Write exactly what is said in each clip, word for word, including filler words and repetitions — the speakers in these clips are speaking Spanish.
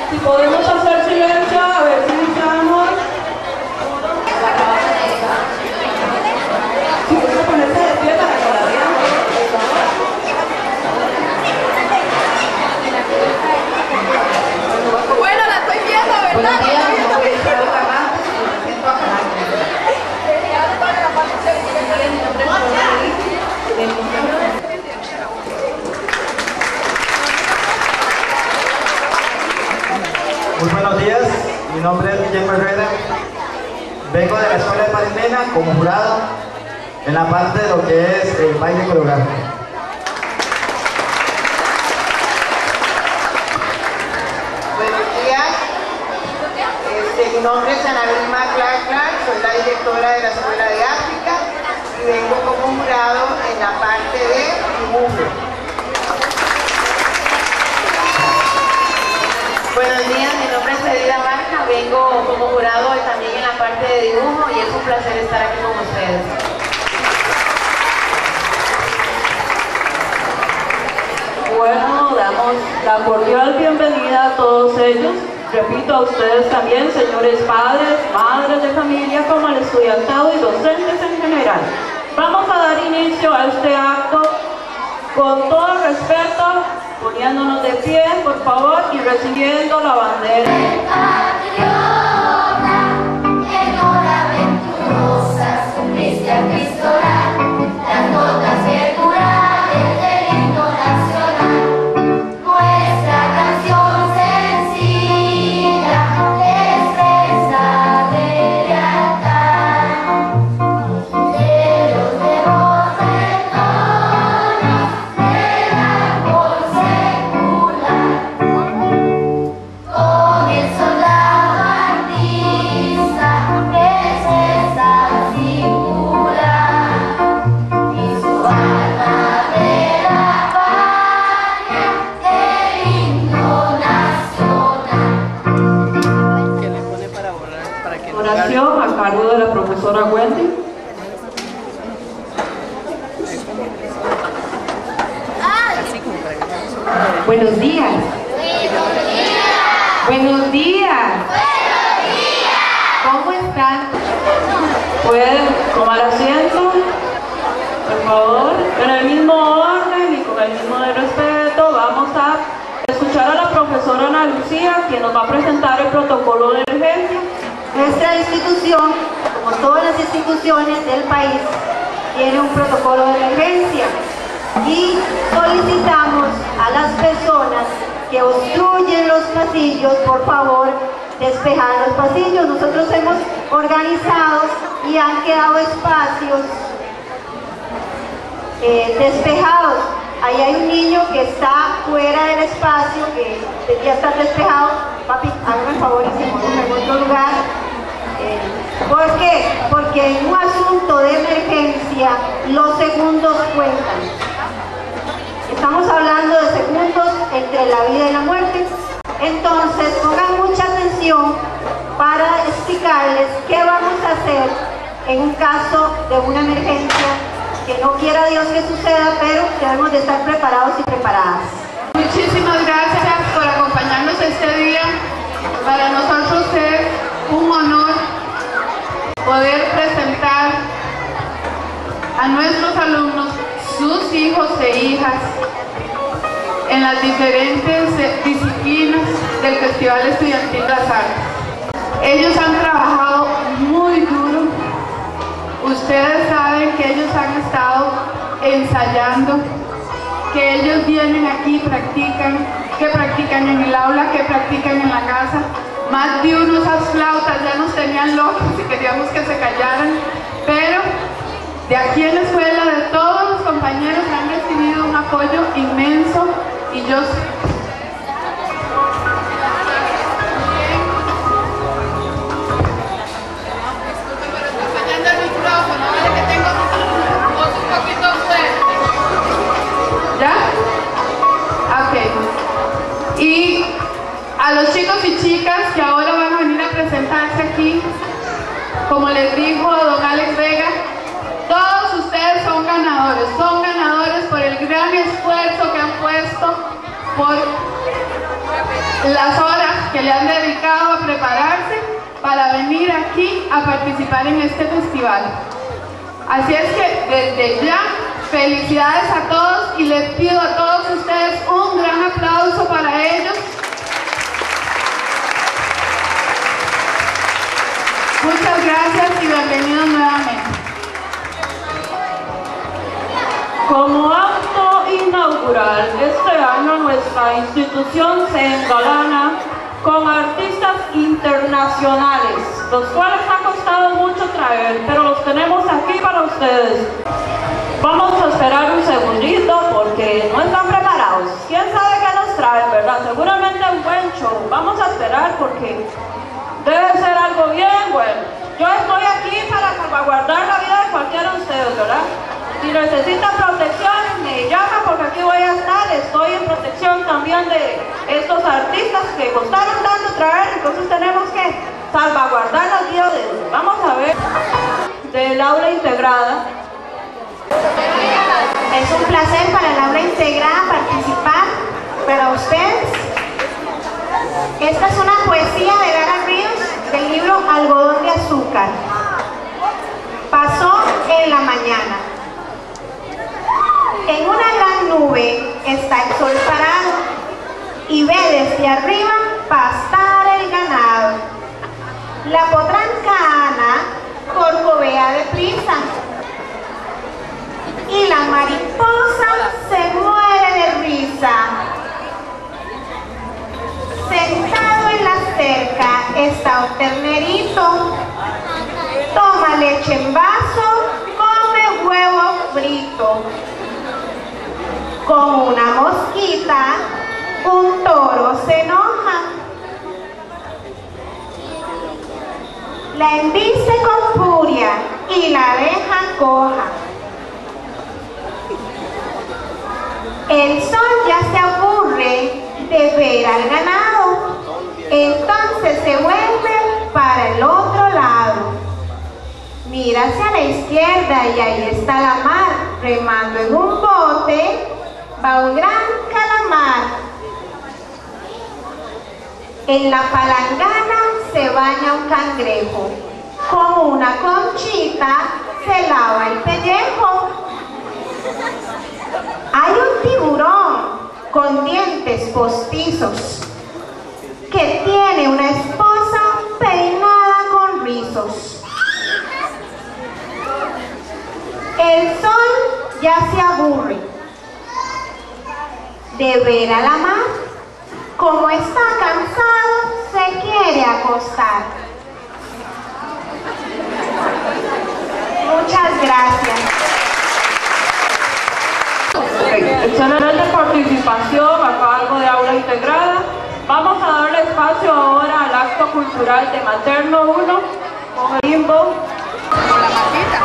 Si podemos hacer silencio, a ver si iniciamos. Si pueden ponerse de pie para que la vean, por favor. Bueno, la estoy viendo, ¿verdad? Buenos días, mi nombre es Carlos Carranza y me presento a Caracas. Mi nombre es Carlos del Consejo. Muy buenos días, mi nombre es Guillermo Herrera, vengo de la Escuela de Marimena como jurado en la parte de lo que es el baile coreográfico. Buenos días, este, mi nombre es Ana Vilma Clark Clark, soy la directora de la Escuela de África y vengo como jurado en la parte de dibujo. Buenos días, mi nombre es Edida Barca, vengo como jurado y también en la parte de dibujo y es un placer estar aquí con ustedes. Bueno, damos la cordial bienvenida a todos ellos. Repito a ustedes también, señores padres, madres de familia, como al estudiantado y docentes en general. Vamos a dar inicio a este acto con todo respeto, poniéndonos de pie, por favor, y recibiendo la bandera. Oración a cargo de la profesora Wendy. Buenos días. Buenos días. ¿Cómo están? Pueden tomar asiento, por favor, en el mismo orden y con el mismo de respeto. Vamos a escuchar a la profesora Ana Lucía, quien nos va a presentar el protocolo de emergencia. Nuestra institución, como todas las instituciones del país, tiene un protocolo de emergencia y solicitamos a las personas que obstruyen los pasillos, por favor, despejar los pasillos. Nosotros hemos organizado y han quedado espacios eh, despejados. Ahí hay un niño que está fuera del espacio, que debería estar despejado. Papi, hágame el favor y se mueve en otro lugar. Eh, ¿Por qué? Porque en un asunto de emergencia los segundos cuentan. Estamos hablando de segundos entre la vida y la muerte. Entonces, pongan mucha atención para explicarles qué vamos a hacer en un caso de una emergencia que no quiera Dios que suceda, pero debemos de estar preparados y preparadas. Muchísimas gracias por acompañarnos este día. Para nosotros es un honor poder presentar a nuestros alumnos, sus hijos e hijas, en las diferentes disciplinas del Festival Estudiantil Las Artes. Ellos han trabajado muy duro. Ustedes saben que ellos han estado ensayando, que ellos vienen aquí y practican, que practican en el aula, que practican en la casa. Más de uno esas flautas ya nos tenían locos y queríamos que se callaran, pero de aquí en la escuela, de todos los compañeros han recibido un apoyo inmenso y yo y a los chicos y chicas que ahora van a venir a presentarse aquí, como les dijo don Alex Vega, todos ustedes son ganadores, son ganadores por el gran esfuerzo que han puesto por las horas que le han dedicado a prepararse para venir aquí a participar en este festival. Así es que desde ya, felicidades a todos y les pido a todos ustedes un gran aplauso para ellos. Muchas gracias y bienvenidos nuevamente. Como acto inaugural, este año nuestra institución se engalana con artistas internacionales, los cuales ha costado mucho traer, pero los tenemos aquí para ustedes. Vamos a esperar un segundito porque no están preparados. ¿Quién sabe qué nos traen, verdad? Seguramente un buen show. Vamos a esperar porque debe ser algo bien bueno. Yo estoy aquí para salvaguardar la vida de cualquiera de ustedes, ¿verdad? Si necesitan protección, me llaman porque aquí voy a estar. Estoy en protección también de estos artistas que costaron tanto traer, entonces tenemos que salvaguardar las vidas de ellos. Vamos a ver del aula integrada. Es un placer para el aula integrada participar para ustedes. Esta es una poesía de Lara Ríos del libro Algodón de Azúcar. Pasó en la mañana. En una gran nube está el sol parado y ve desde arriba pastar el ganado. La potranca Ana corcovea deprisa y la mariposa se muere de risa. Sentado en la cerca está un ternerito, toma leche en vaso, come huevo frito. Con una mosquita, un toro se enoja. La embiste con furia y la deja coja. El sol ya se aburre de ver al ganado, entonces se vuelve para el otro lado. Mira hacia la izquierda y ahí está la mar, remando en un bote. Va un gran calamar. En la palangana se baña un cangrejo. Con una conchita se lava el pellejo. Hay un tiburón con dientes postizos que tiene una esposa peinada con rizos. El sol ya se aburre de ver a la mar, como está cansado, se quiere acostar. Muchas gracias. Okay. Excelente participación a cargo de aula integrada. Vamos a darle espacio ahora al acto cultural de Materno uno con el limbo. Con la matita.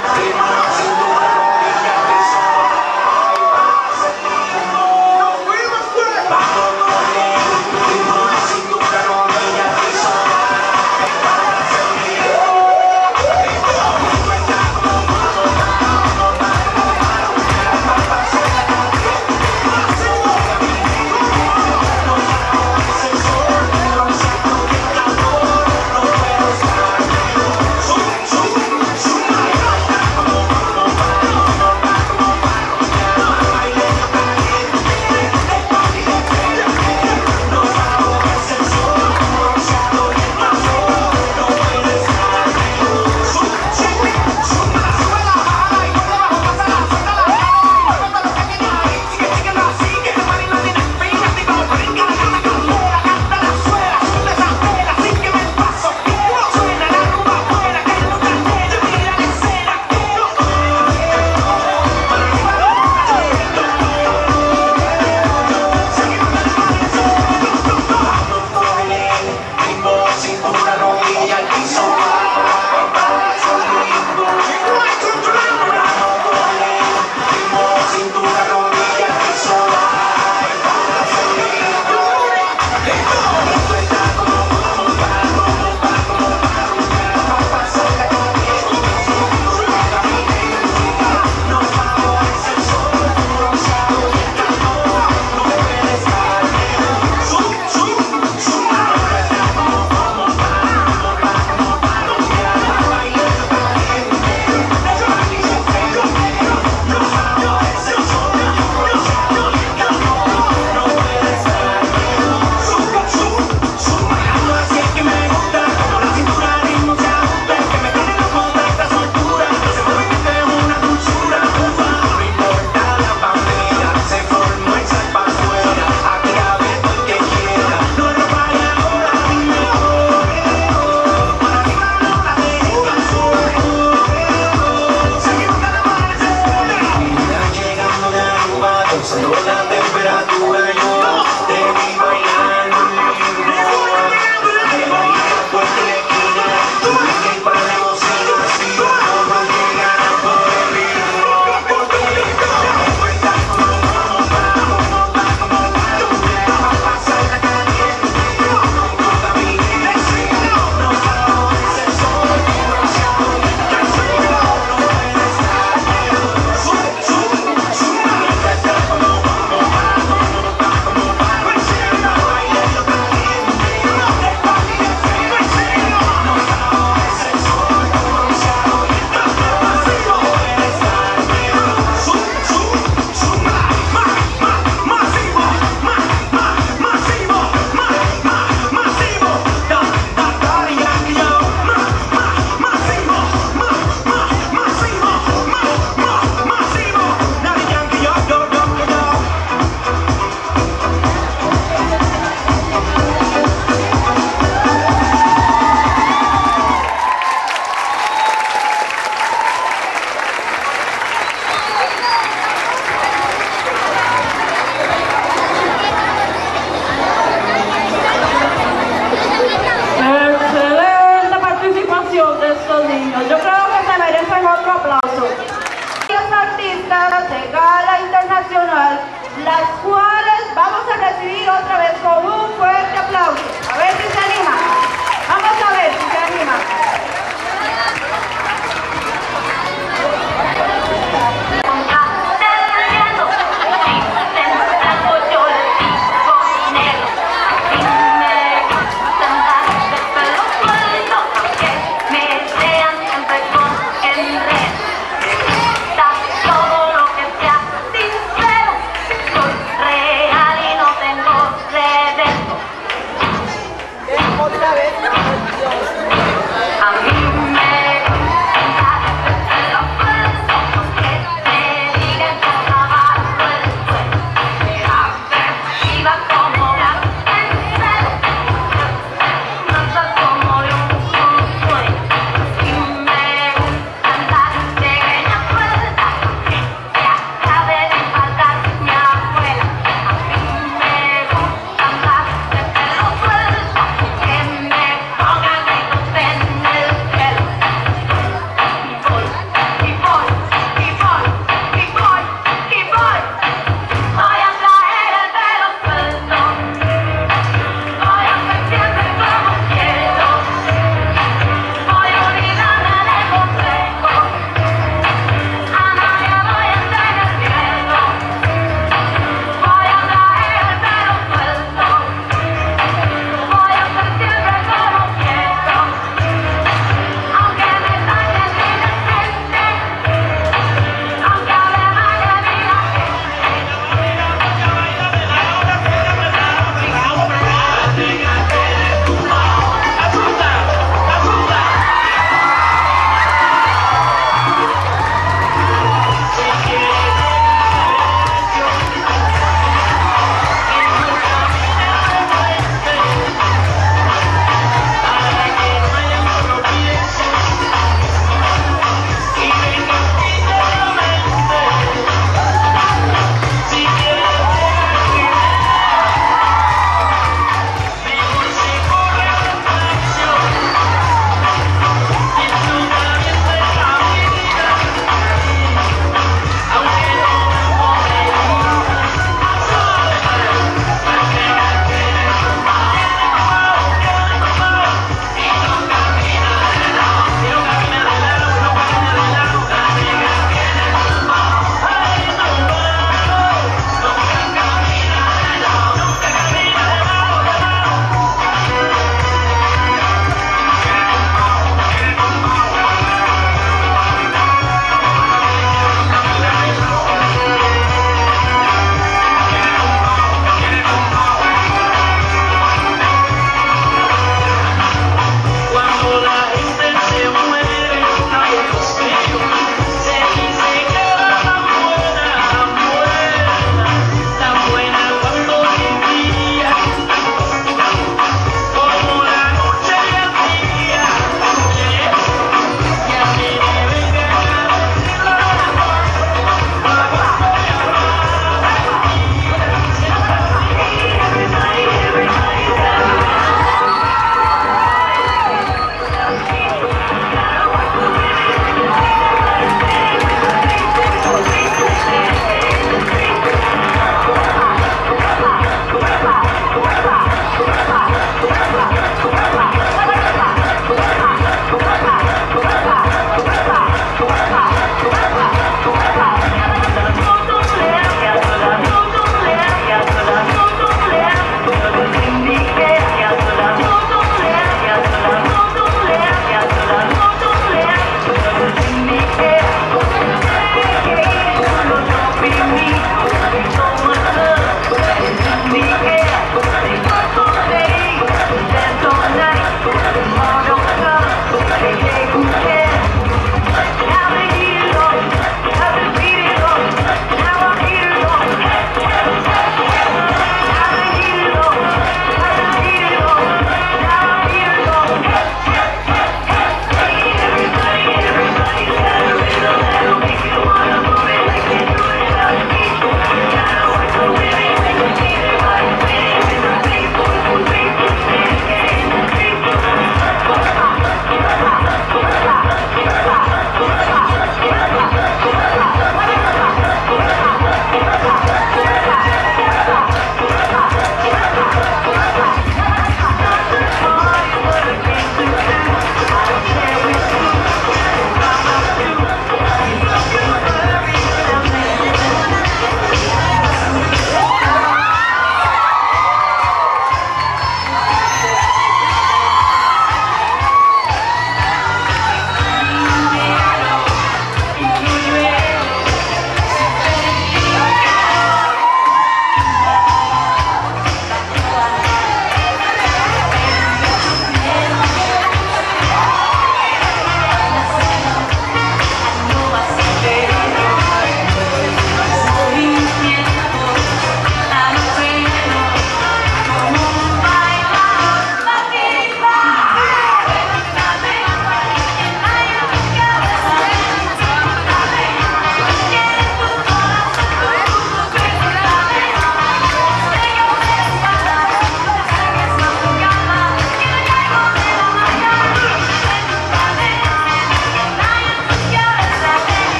We'll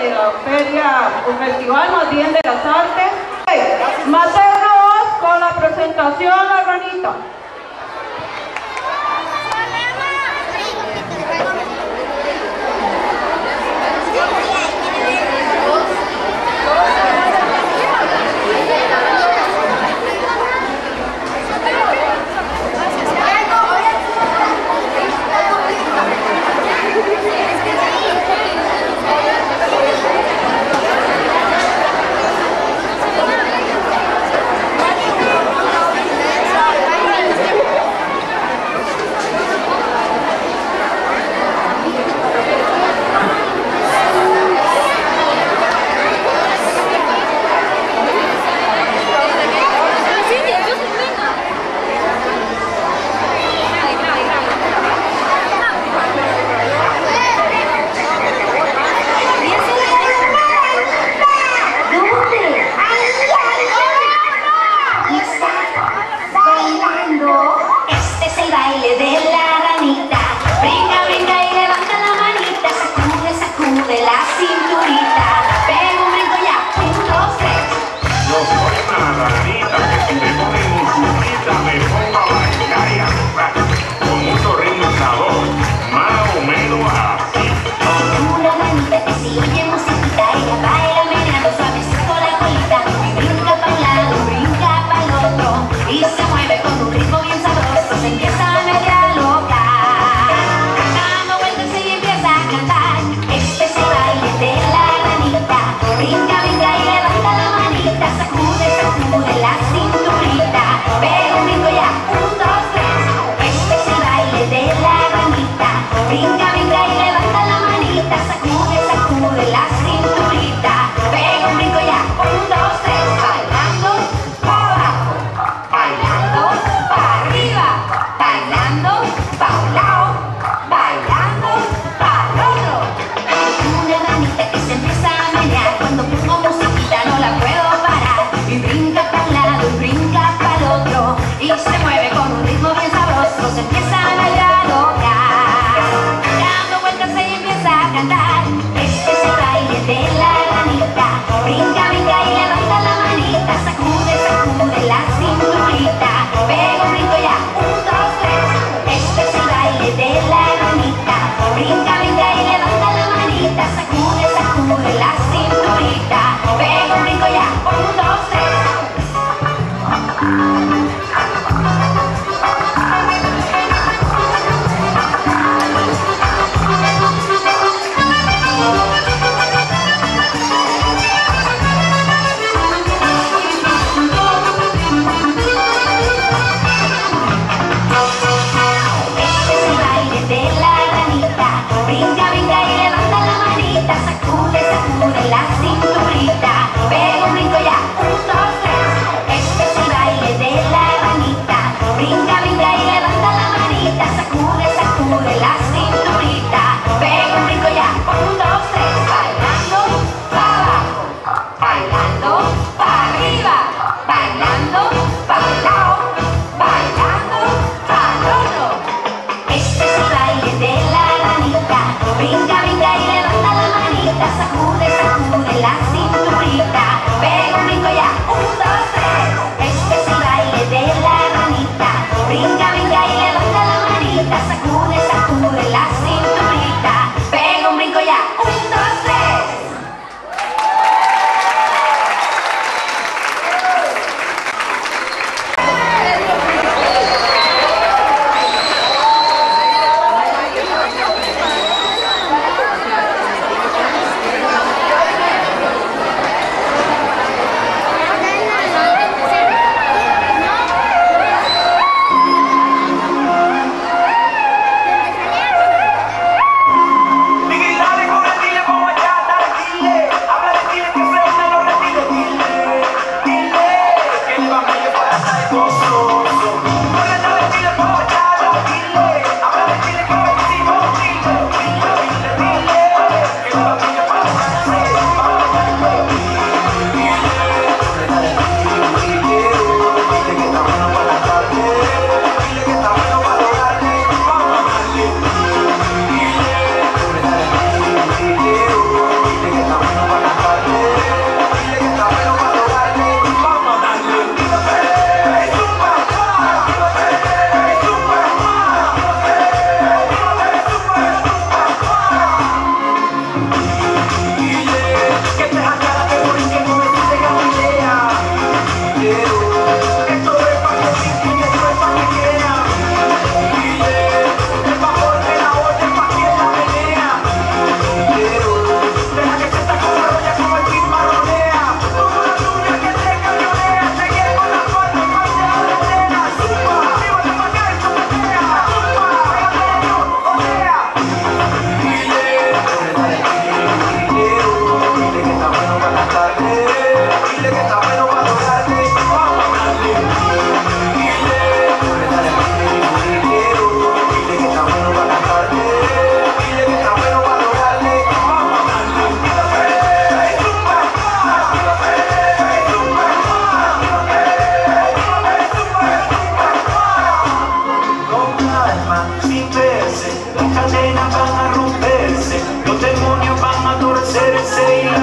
de la feria, o festival más bien de las artes. Mateo Rojas con la presentación, la ranita.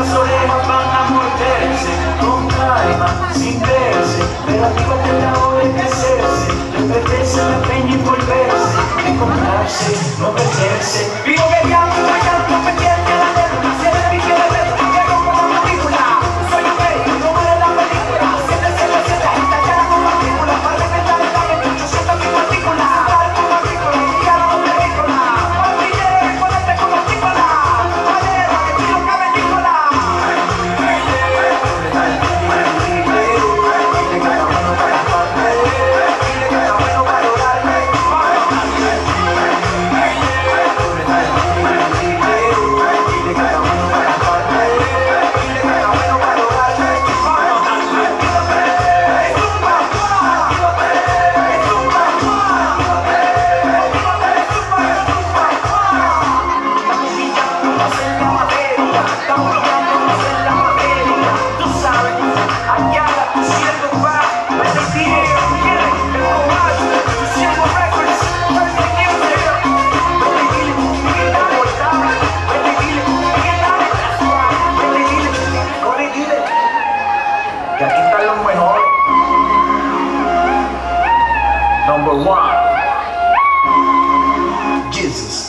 las orejas van a morderse, con calma, sin verse, pero actívate la hora de crecerse, despertarse la peña y volverse, encontrarse, no perderse. Vivo guerreando, rayando, pendiente a la letra, se repite la letra, que rompo la matrícula. Soy un rey, no muere la película, siete, siete, siete, italiana con matrícula, para reventar el talle, ochocientos mil matrículas, dar con matrícula, y ahora no película, olvidé, ponerte con matrícula, valera, que tiro cavernícola. Y aquí está lo mejor. Number one, Jesus.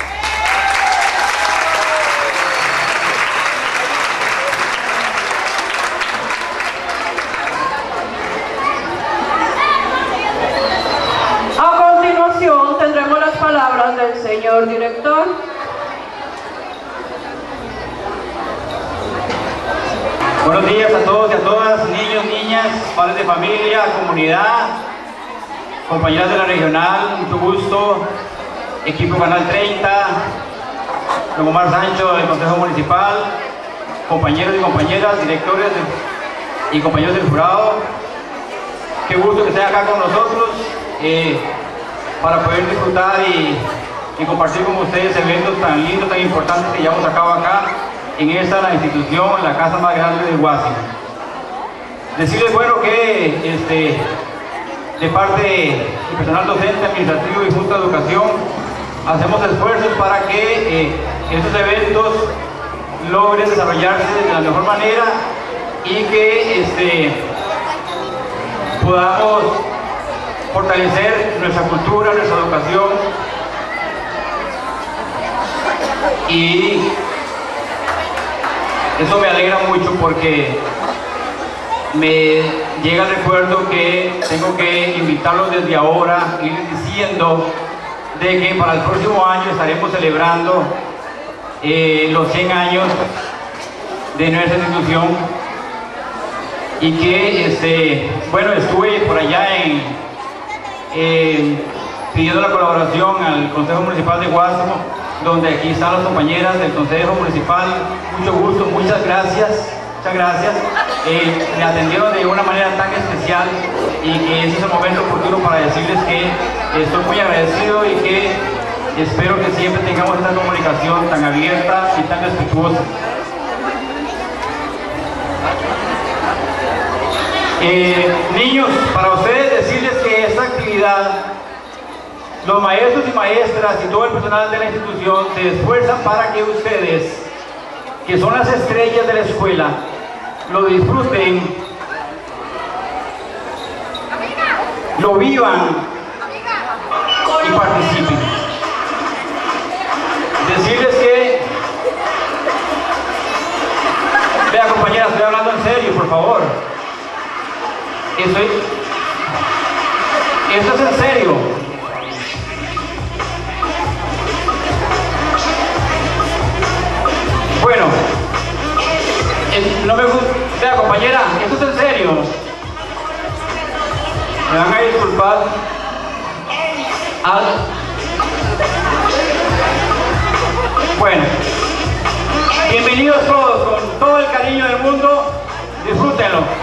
A continuación tendremos las palabras del señor director. Buenos días a todos y a todas, niños, niñas, padres de familia, comunidad, compañeras de la regional, mucho gusto, equipo Canal treinta, don Omar Sancho del Consejo Municipal, compañeros y compañeras, directores de, y compañeros del jurado. Qué gusto que estén acá con nosotros eh, para poder disfrutar y, y compartir con ustedes eventos tan lindos, tan importantes que llevamos a cabo acá en esta la institución, la casa más grande de Guásimo. Decirles, bueno, que este, de parte del personal docente, administrativo y Junta de Educación, hacemos esfuerzos para que eh, estos eventos logren desarrollarse de la mejor manera y que este, podamos fortalecer nuestra cultura, nuestra educación y eso me alegra mucho porque me llega el recuerdo que tengo que invitarlos desde ahora, ir diciendo de que para el próximo año estaremos celebrando eh, los cien años de nuestra institución y que, este, bueno, estuve por allá en, eh, pidiendo la colaboración al Consejo Municipal de Guásimo, donde aquí están las compañeras del Consejo Municipal. Mucho gusto, muchas gracias, muchas gracias. Eh, me atendieron de una manera tan especial y que ese es el momento oportuno para decirles que estoy muy agradecido y que espero que siempre tengamos esta comunicación tan abierta y tan respetuosa. Eh, niños, para ustedes decirles que esta actividad, los maestros y maestras y todo el personal de la institución se esfuerzan para que ustedes, que son las estrellas de la escuela, lo disfruten, lo vivan y participen. Decirles que, vea compañera, estoy hablando en serio, por favor. Estoy, esto es en serio. Bueno, no me gusta, vea compañera, esto es en serio. Me van a disculpar. Al... Bueno, bienvenidos todos, con todo el cariño del mundo, disfrútenlo.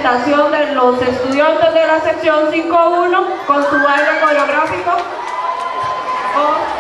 presentación de los estudiantes de la sección cinco uno con su baile coreográfico. Oh.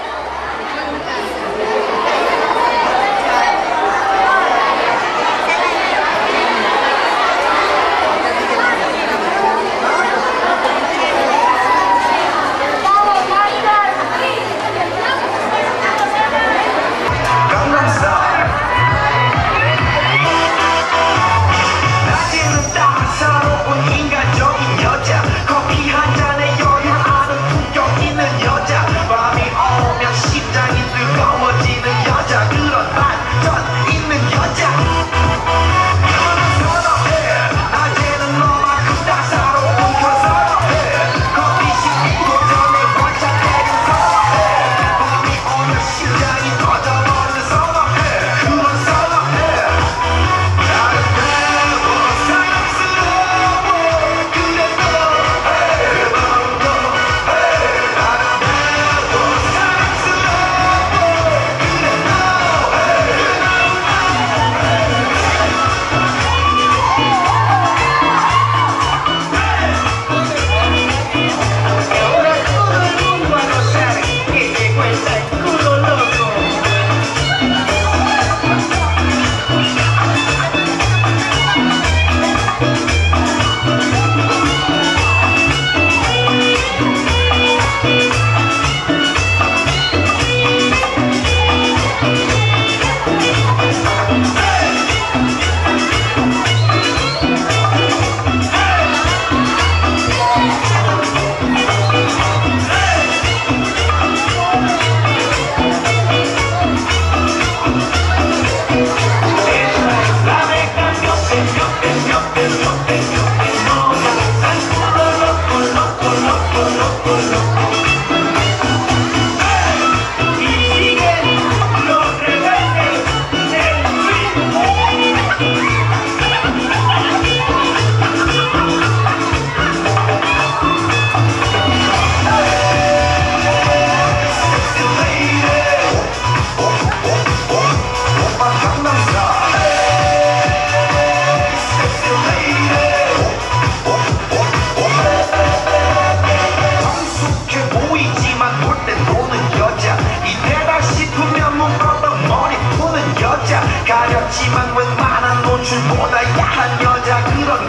가렸지만 웬만한 노출보다 야한 여자 그런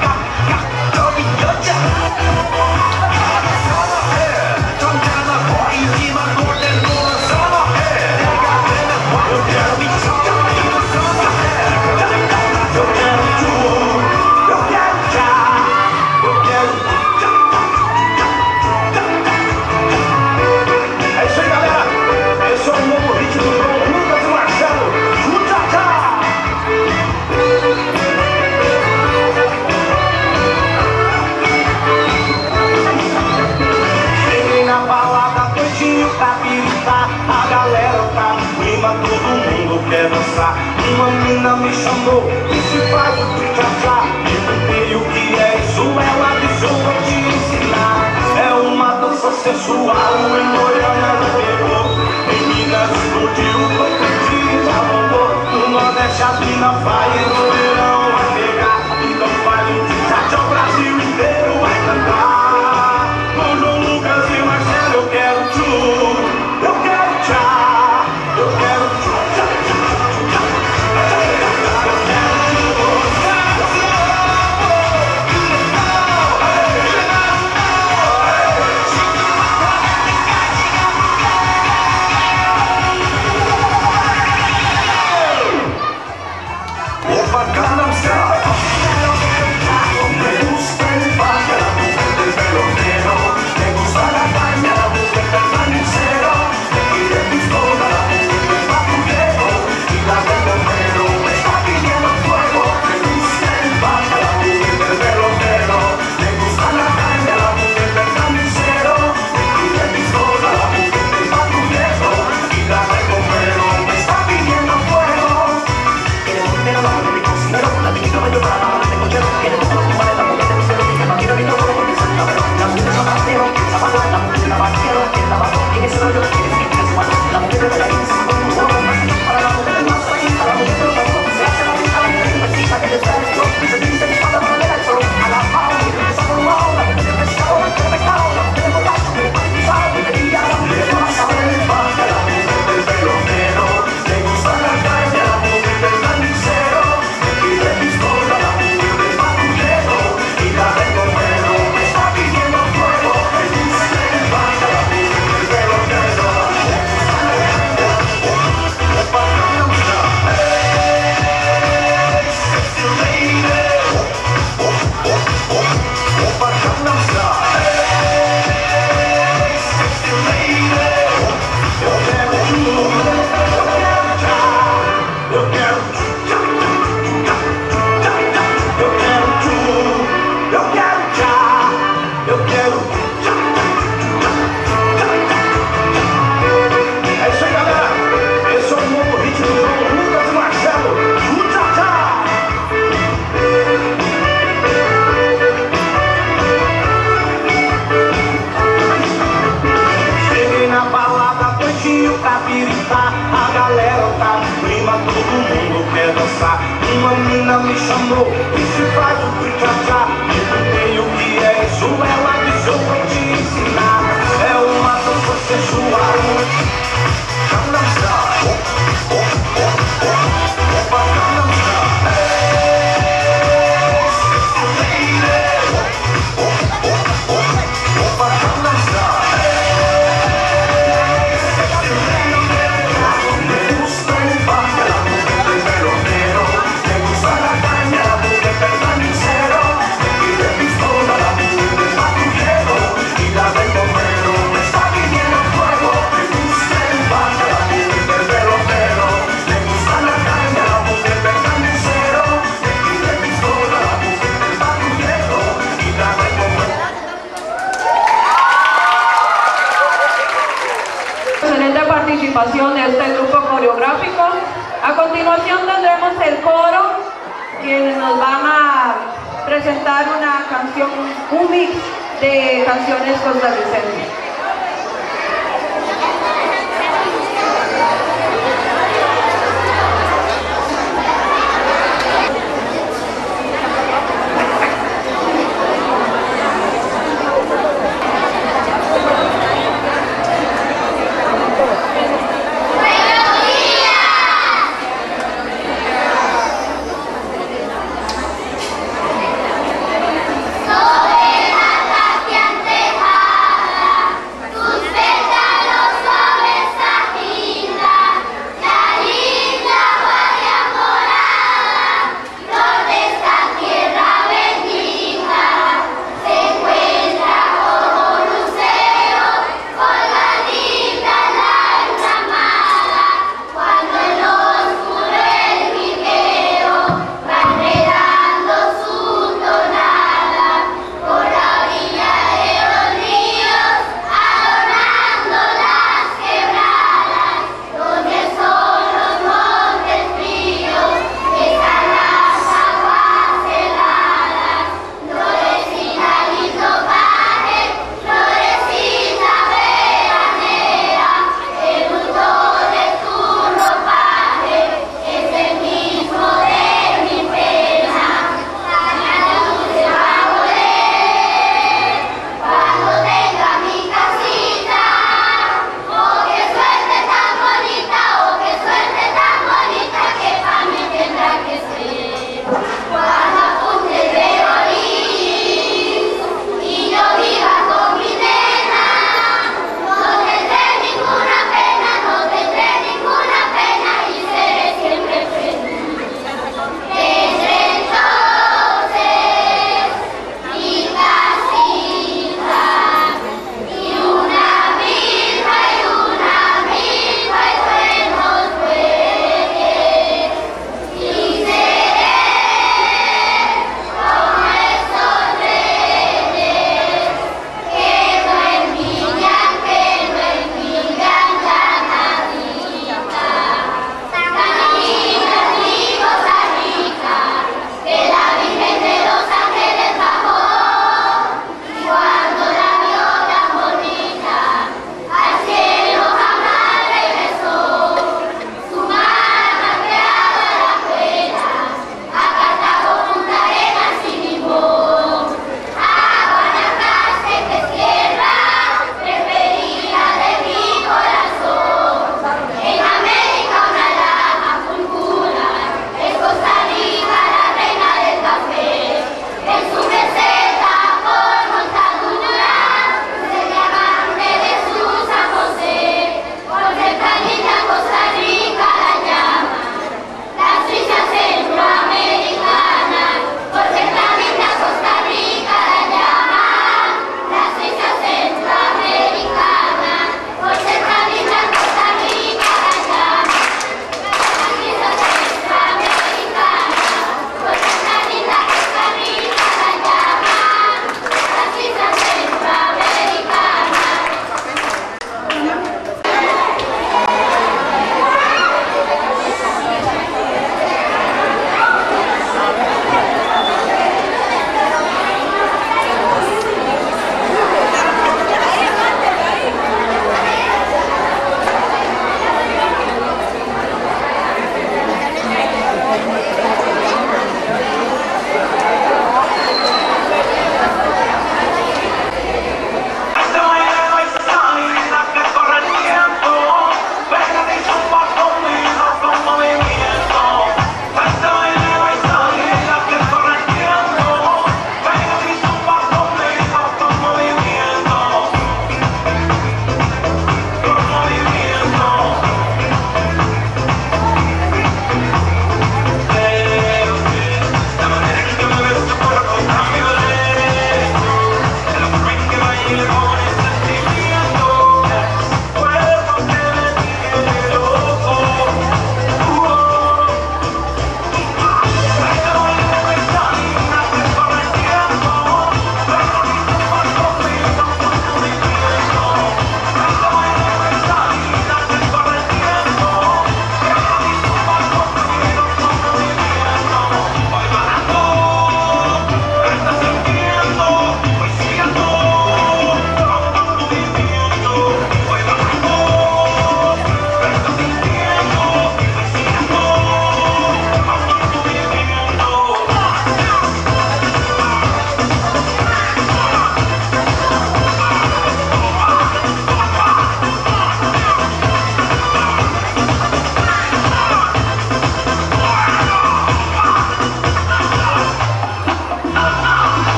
감각적인 여자 선어해 점잖아 보이지만 놀 땐 노는 선어해 내가 되면 완전 미쳐 이거 선어해 Look at you Look at ya Look at É isso aí, galera. Esse é o novo hit do João Lucas e Marcelo. Cheguei na balada, doidinho pra piritar. A galera tá no clima, todo mundo quer dançar. Uma mina me chamou, disse faz o tchá-tchá. Perguntei o que é isso, ela disse eu vou te ensinar. É uma dança sensual, em Goiânia não pegou. Meninas explodiu, foi pedido, bombou. No Nordeste as mina vai e no verão vai pegar. Então faz o tchá-tchá, o Brasil inteiro vai cantar. Com João Lucas e Marcelo eu quero tchu, eu quero tchá, eu quero tchu, tchá, tchá, tchá, eu quero tchu, Opa, dançar. Uma mina me chamou, disse faz o tchá-tchá. Perguntei o que é isso, ela disse eu vou te ensinar. É uma dança sensual. Gangnam Style. Oh, oh, oh, oh. Opa, Gangnam Style. Hey, sexy lady. Oh, oh, oh, oh. Opa, Gangnam Style. Hey, sexy lady. Me gusta el baile, la mujer del pelotero. Me gusta la caña, la mujer del carnicero. Me pide pistola, la mujer del patrullero. Y la del bombero me está pidiendo fuego. Me gusta el baile, la mujer del pelotero. Me gusta la caña, la mujer del carnicero. Me pide pistola, la mujer del patrullero. Y la del bombero. Excelente participación de este grupo coreográfico. A continuación tendremos el coro, quienes nos van a presentar una canción, un mix de canciones costarricenses. Sobre la tapia tejada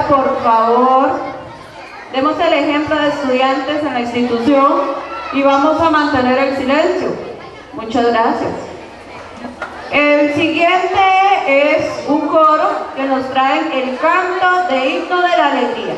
por favor, demos el ejemplo de estudiantes en la institución y vamos a mantener el silencio. Muchas gracias. El siguiente es un coro que nos traen el canto de Himno de la Alegría.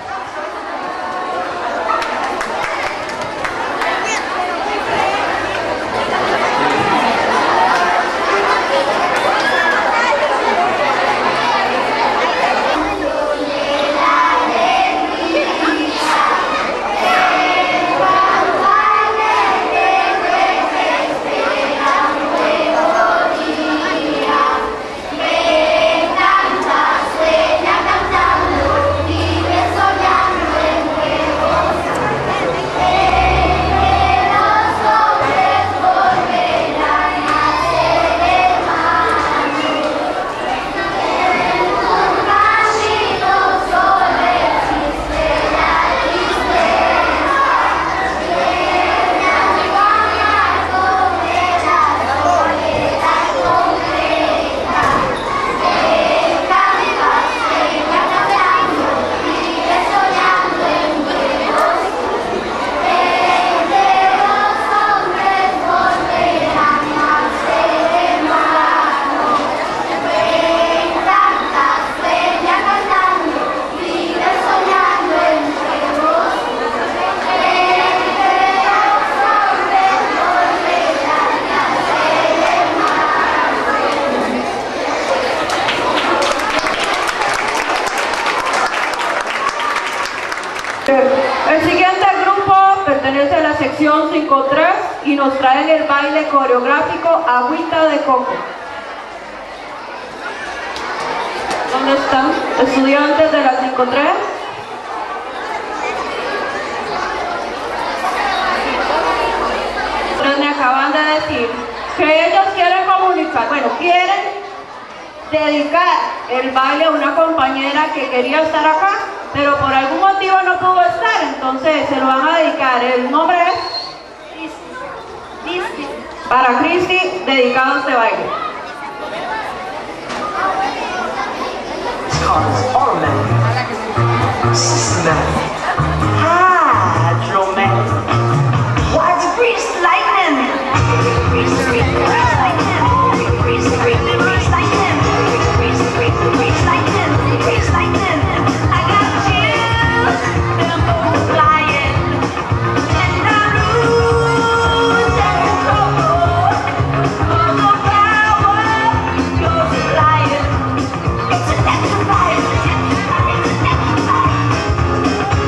El siguiente grupo pertenece a la sección cinco tres y nos traen el baile coreográfico Agüita de Coco. ¿Dónde están estudiantes de la cinco tres? Ustedes me acaban de decir que ellos quieren comunicar, bueno, quieren dedicar el baile a una compañera que quería estar acá, pero por algún motivo no pudo estar, entonces se lo van a dedicar. El nombre es Cristi. Para Cristi, dedicado este baile. It's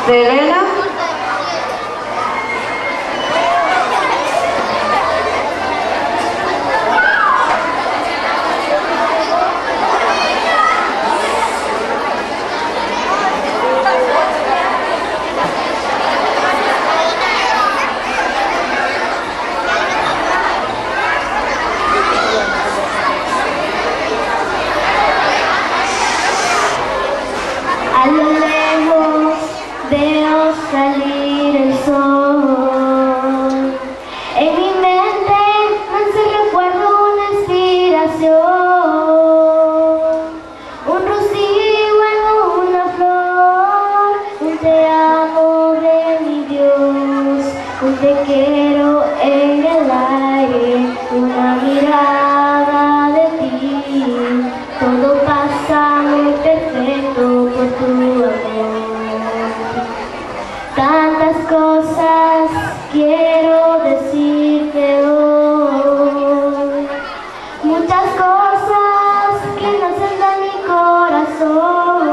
de Elena. A lo lejos veo salir el sol. En mi mente nace recuerdo una inspiración, un rocío en una flor, un te amo de mi Dios, un te quiero en el aire, una mirada de ti. Todo pasa muy perfecto por tu amor. Tantas cosas quiero decirte hoy, muchas cosas que nacen de mi corazón.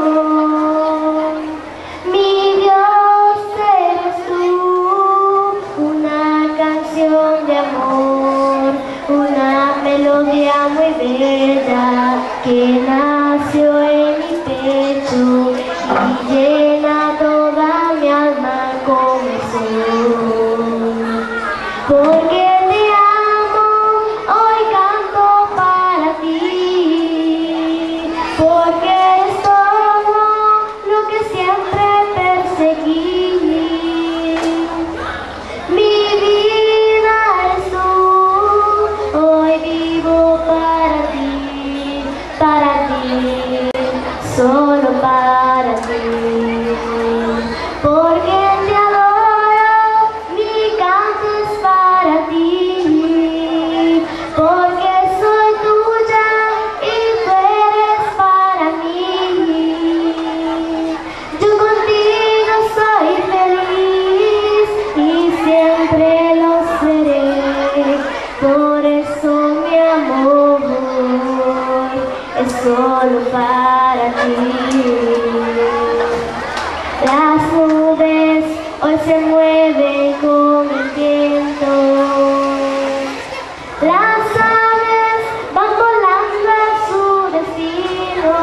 Mi Dios eres tú, una canción de amor, una melodía muy bella que nació en mi pecho y llena toda mi alma con sol. Porque te amo, hoy canto para ti, porque eres todo lo que siempre perseguí. Mi vida eres tú, hoy vivo para ti, para ti, solo para ti. Porque te adoro, mi canto es para ti, porque soy tuya y tú eres para mí. Yo contigo soy feliz y siempre lo seré, por eso mi amor es solo para ti. Las nubes hoy se mueven con el viento, las aves van volando a su destino.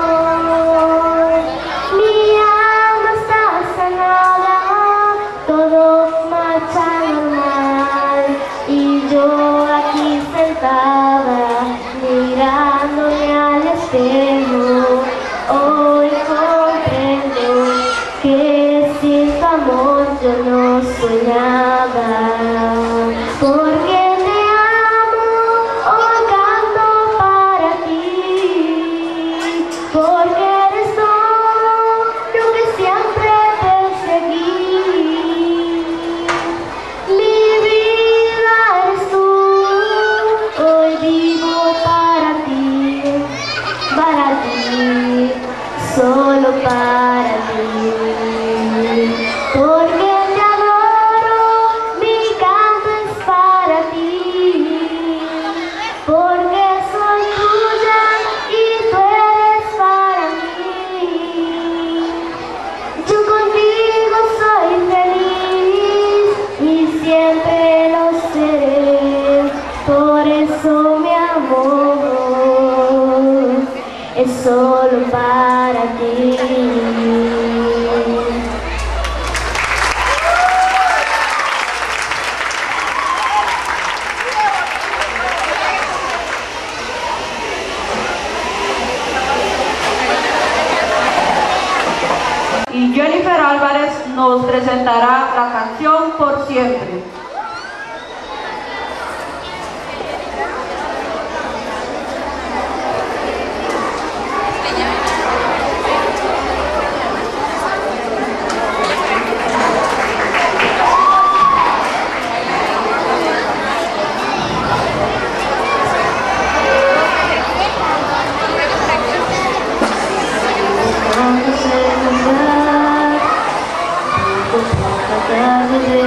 Mi alma está sanada, todo marcha normal y yo aquí sentada mirándome al espejo. Hoy comprendo que sin tu amor yo no soy nada. Porque te amo, hoy canto para ti, porque eres todo lo que siempre perseguí. Mi vida eres tú, hoy vivo para ti, para ti, solo para ti. Porque te adoro, mi canto es para ti, porque soy tuya y tú eres para mí. Yo contigo soy feliz y siempre lo seré, por eso mi amor es solo para ti. Y Jennifer Álvarez nos presentará la canción Por Siempre. Vamos a lembrar, tratar de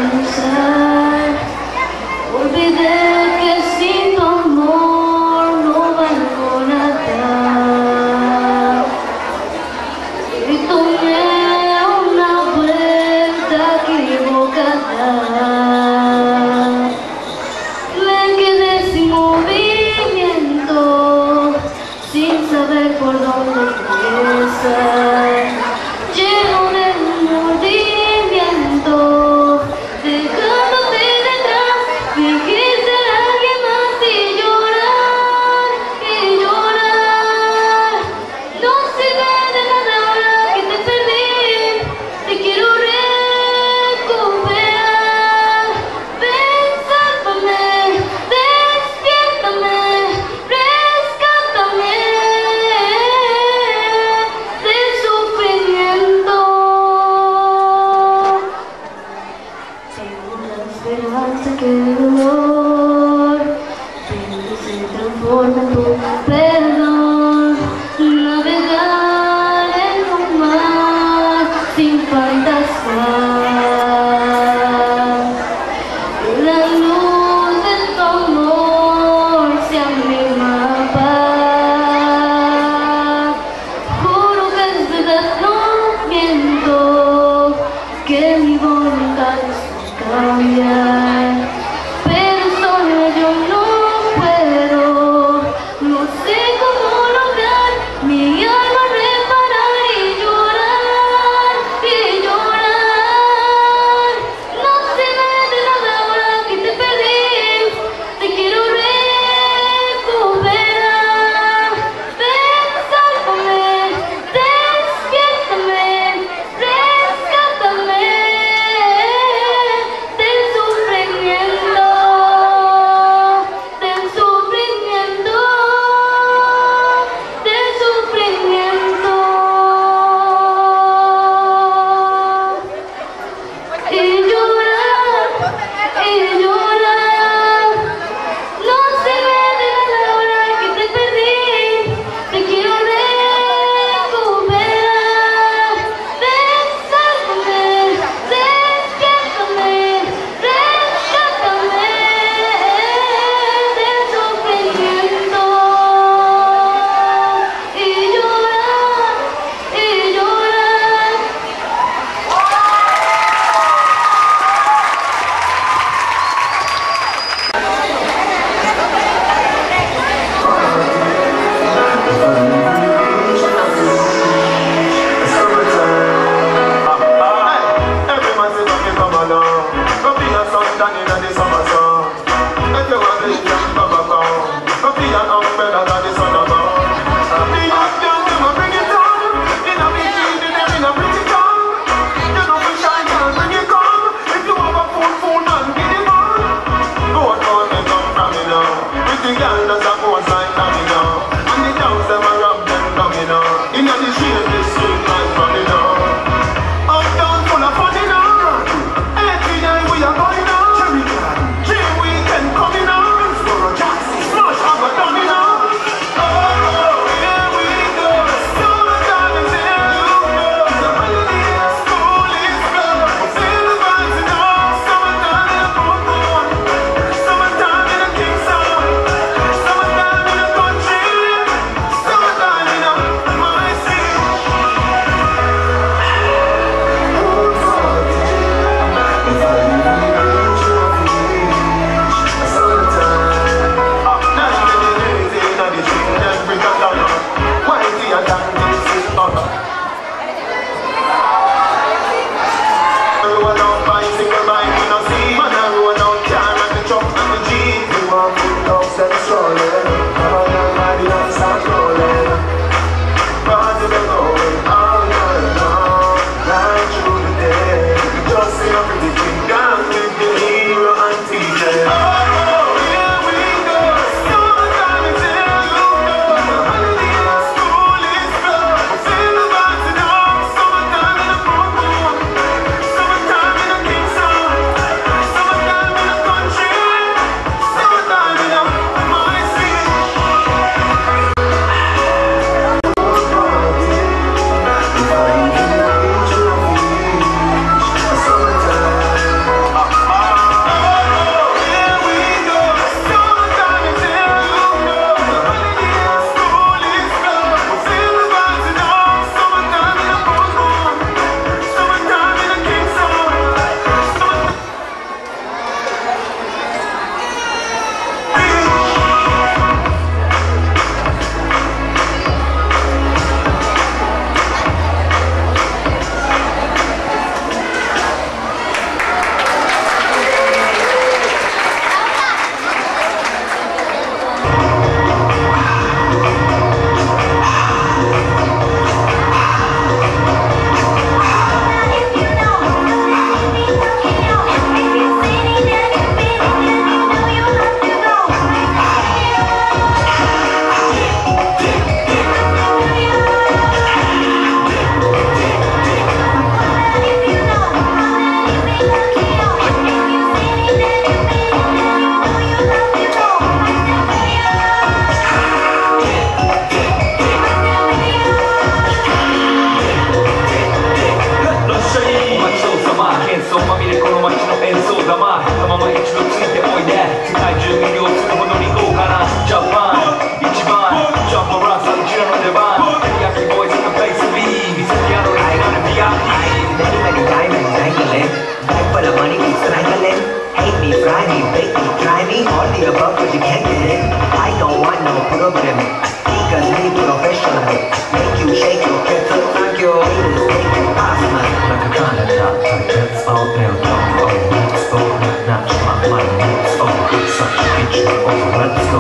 saber por dónde empezar. Lleno de mordimiento, dejándote detrás, fingirte a alguien más y llorar, y llorar. No sirve de nada ahora que te perdí, te quiero recuperar. Ven, sálvame, despiértame, rescátame del sufrimiento. Tengo la esperanza que el dolor pronto se transforme en tu perdón. Navegar en un mar sin fantasmas. La luz de tu amor sea mi mapa. Juro que es verdad, no miento, que mi voluntad es cambiar. Pero solo yo no puedo, no sé cómo lograr mi alma reparar y llorar, y llorar. No se me de nada ahora que te perdí, te quiero recuperar. Ven, sálvame, despiértame, rescátame del sufrimiento, del sufrimiento, del sufrimiento. Y llorar, y llorar. No se me de nada ahora que te perdí, te quiero recuperar. Ven, sálvame, despiértame, rescátame del sufrimiento. Y llorar, y llorar. Every man say don't come along. Go be a sundown in the summer sun. If you want to live, come back home. Go be an umbrella than the sun above. The young girl, them a bring it on. In a big field, them in a pretty town. You know we shine, girl, when you come. If you have a phone, phone and get it on. Go on, go on, they come from me now. With the girl that's a pose like coming now. And the dogs, them a rub them coming now. In the shade, they sweet like from the now. Uptown full of fun now. Every night we are going now. Dream weekend coming now. Smash have a dummy now. Oh, here we go. Summertime is here. The melody is cool, it's good. Feel the vibes now. Summertime in a Brooklyn. Summertime in a Kingston. Summertime in a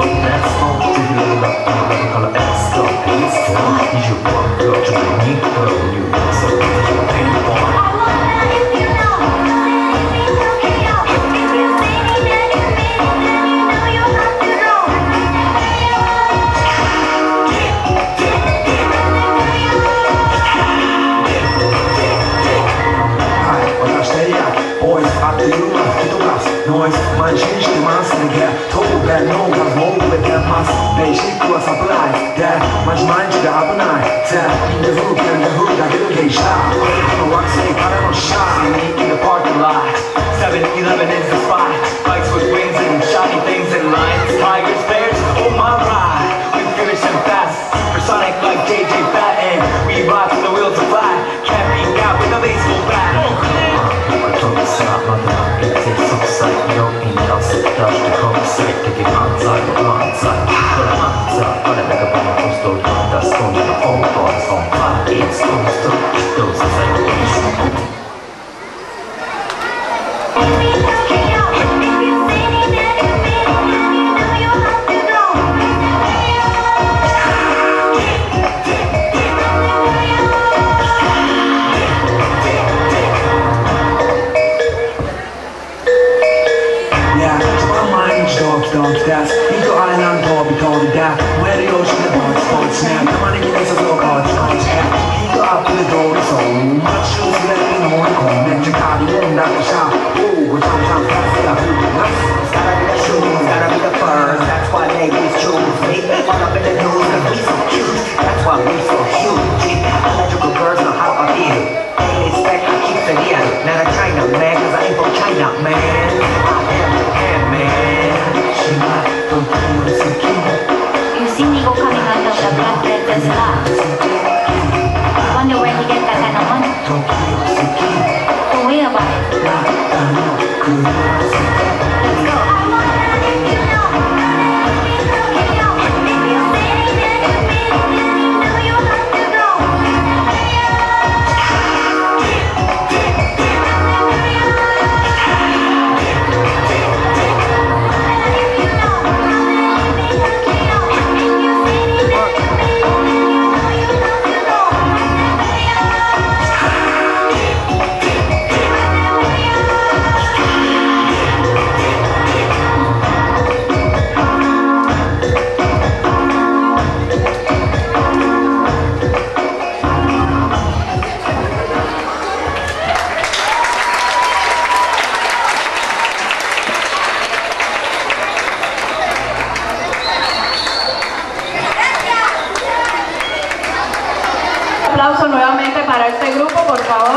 Aplauso nuevamente para este grupo, por favor.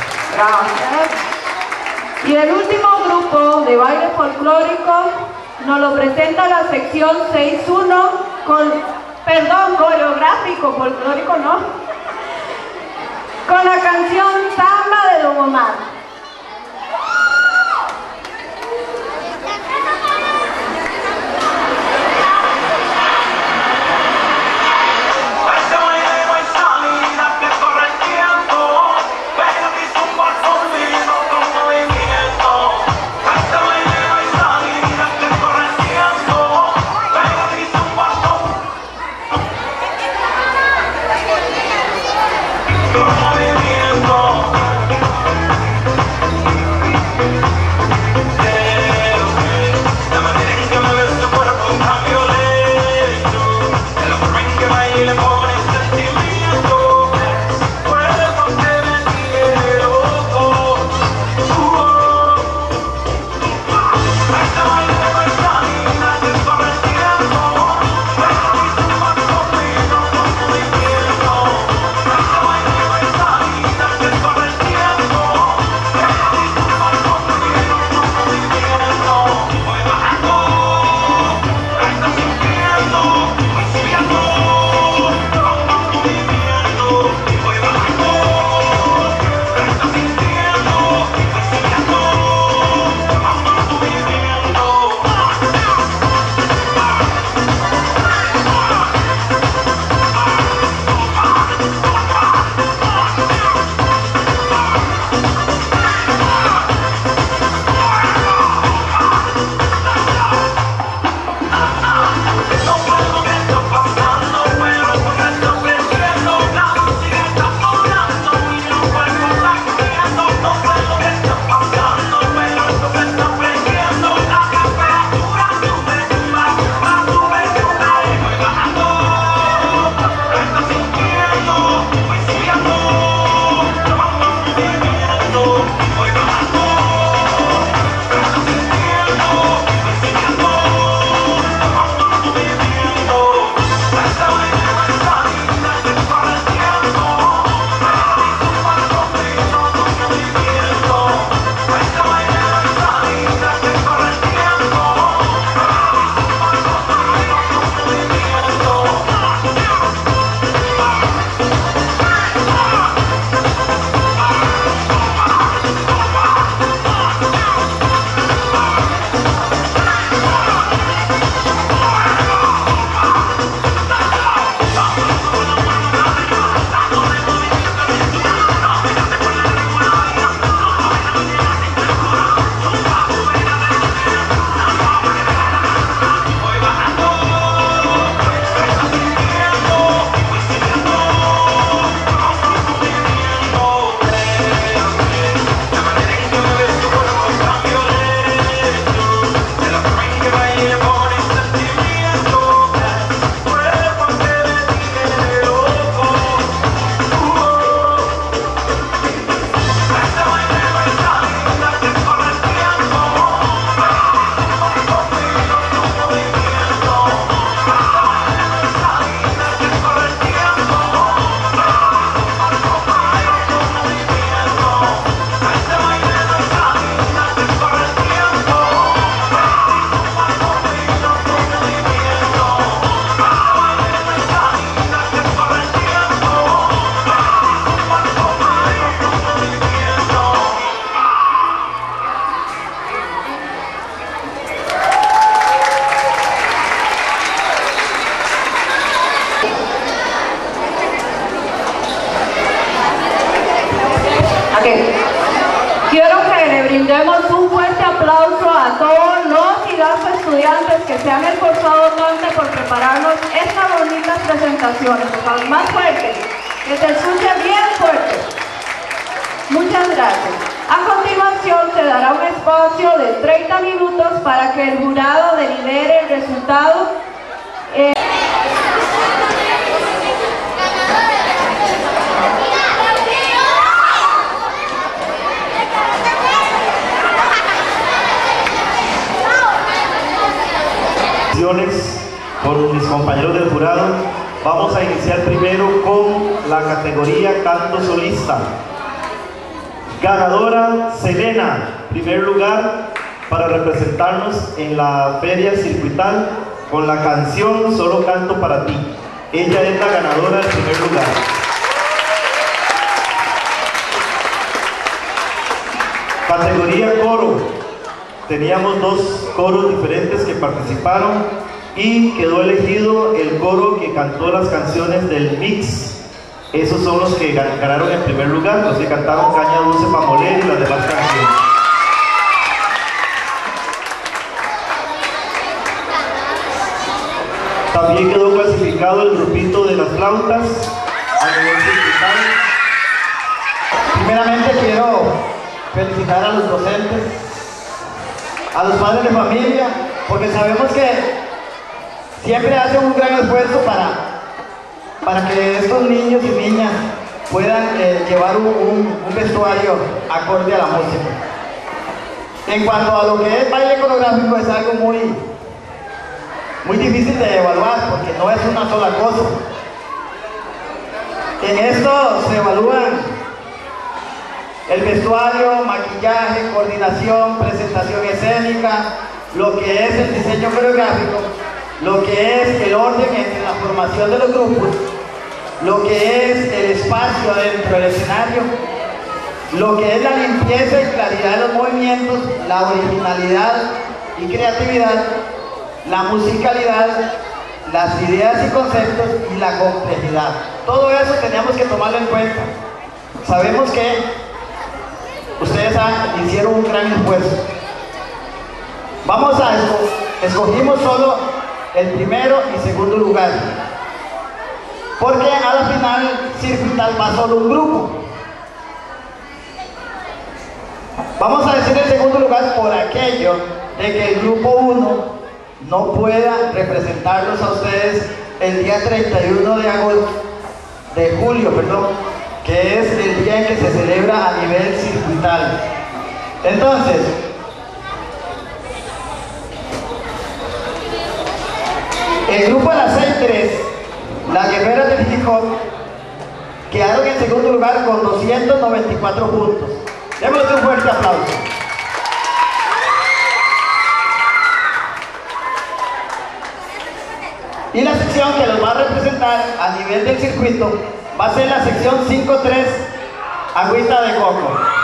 Gracias. Y el último grupo de baile folclórico nos lo presenta la sección seis uno con, perdón, coreográfico, folclórico no, con la canción Samba de Don Omar. Movimiento. que se han esforzado tanto por prepararnos estas bonitas presentaciones. Por favor, más fuerte, que se escuche bien fuerte. Muchas gracias. A continuación se dará un espacio de treinta minutos para que el jurado delibere el resultado. Eh, Con mis compañeros del jurado, vamos a iniciar primero con la categoría canto solista. Ganadora Selena, primer lugar para representarnos en la feria circuital con la canción Solo Canto Para Ti. Ella es la ganadora del primer lugar. Categoría coro. Teníamos dos coros diferentes que participaron y quedó elegido el coro que cantó las canciones del mix. Esos son los que ganaron en primer lugar, los que cantaron Caña Dulce pa' Moler y las demás canciones. También quedó clasificado el grupito de las flautas a nivel circuital. Primeramente quiero felicitar a los docentes, a los padres de familia, porque sabemos que siempre hacen un gran esfuerzo para, para que estos niños y niñas puedan eh, llevar un, un, un vestuario acorde a la música. En cuanto a lo que es baile coreográfico, es algo muy, muy difícil de evaluar porque no es una sola cosa. En esto se evalúan el vestuario, maquillaje, coordinación, presentación escénica, lo que es el diseño coreográfico, lo que es el orden entre la formación de los grupos, lo que es el espacio dentro del escenario, lo que es la limpieza y claridad de los movimientos, la originalidad y creatividad, la musicalidad, las ideas y conceptos y la complejidad. Todo eso teníamos que tomarlo en cuenta. Sabemos que ustedes han, hicieron un gran esfuerzo. Vamos a esco escogimos solo el primero y segundo lugar, porque a la final circuital va solo un grupo. Vamos a decir el segundo lugar por aquello de que el grupo uno no pueda representarlos a ustedes el día treinta y uno de agosto, de julio, perdón, que es el día en que se celebra a nivel circuital. Entonces, el grupo de las seis tres, las guerreras del hip hop, quedaron en segundo lugar con doscientos noventa y cuatro puntos. Démosles un fuerte aplauso. Y la sección que los va a representar a nivel del circuito va a ser la sección cinco tres, Agüita de Coco.